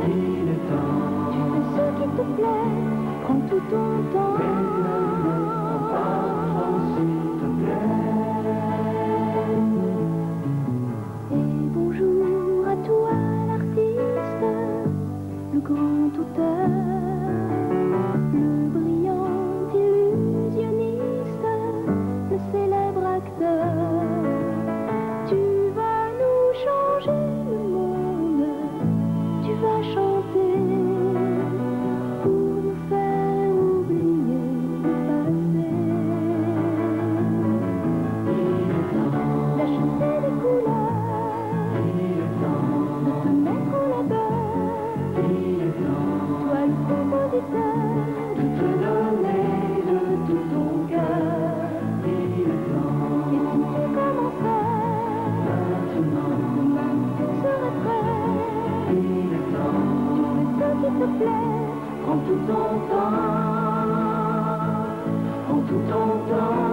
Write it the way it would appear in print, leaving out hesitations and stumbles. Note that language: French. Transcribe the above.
Il est temps. Tu fais ce qui te plaît, prends tout ton temps. Mais ne me prends pas trop, s'il te plaît. Et bonjour à toi l'artiste, le grand auteur, le brillant illusionniste, le célèbre acteur. Tu vas nous changer le monde, tu vas chanter pour nous faire oublier le passé. D'acheter des couleurs, de te mettre en labeur, toi le compositeur, De te donner de tout ton cœur. Il est temps. et si tu commençais, Maintenant. demain tout serait prêt. Il est temps. Tu fais ce qui te plaît, Prends tout ton temps. Prends tout ton temps.